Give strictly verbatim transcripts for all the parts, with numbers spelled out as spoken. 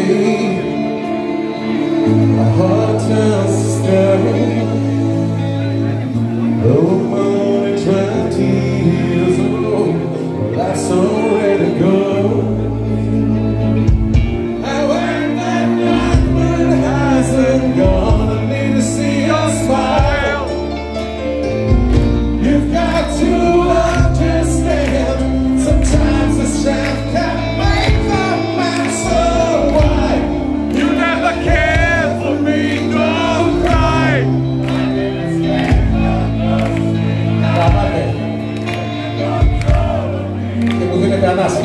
My heart turns to stone. Oh, I'm only twenty years old. Life's somewhere to go. I went that night when it hasn't gone. I need to see your smile. You've got to understand. Sometimes the strength can make the man so wide. You never cared for me, don't cry. Che musica che andassi.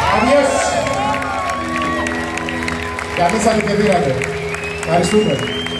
Ja, mi sa che ti dirate? Dai, super.